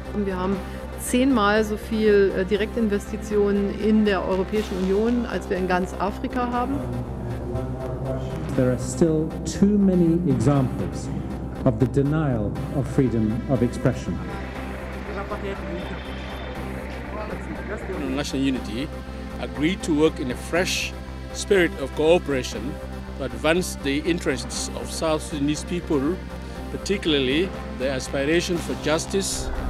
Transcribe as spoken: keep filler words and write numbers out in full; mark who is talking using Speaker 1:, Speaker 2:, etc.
Speaker 1: Wir haben zehnmal so viel Direktinvestitionen in der Europäischen Union, als wir in ganz Afrika haben.
Speaker 2: There are still too many examples of the denial of freedom of expression.
Speaker 3: National Unity agreed to work in a fresh spirit of cooperation to advance the interests of South Sudanese people, particularly their aspiration for justice,